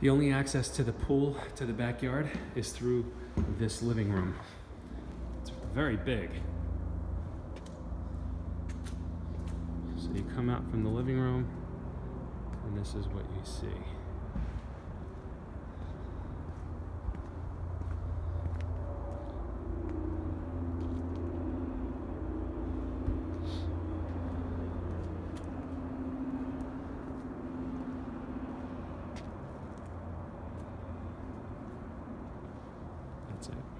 The only access to the pool, to the backyard, is through this living room. It's very big. So you come out from the living room, and this is what you see. That's it.